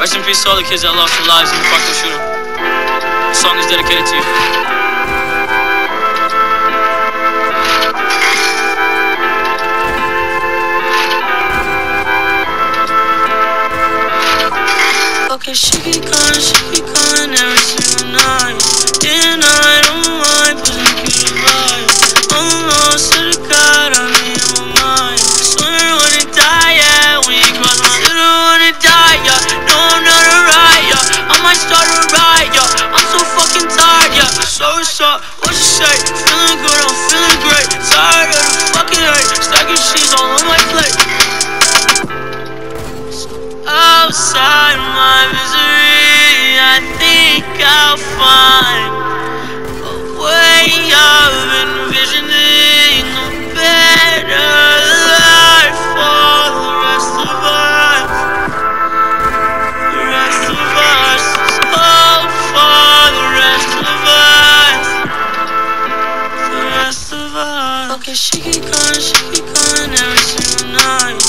Rest in peace to all the kids that lost their lives in the Parkland shooting. This song is dedicated to you. Okay, she keep calling every single night. And I don't mind, but I keep lying. Almost to the God, I'm in my mind. I swear I wanna die, yeah. When you cross my lips, I wanna die, yeah. No, I'm not a riot, yeah. I might start a riot, yeah. I'm so fucking tired, yeah. So what's up? What you say? Feeling good, I'm feeling great. Tired of the fucking hate. Stacking cheese all on my plate. Outside my misery, I think I'll find a way of envisioning a better life for the rest of us. The rest of us. Hope for the rest of us. The rest of us. Okay, she keep calling every single night.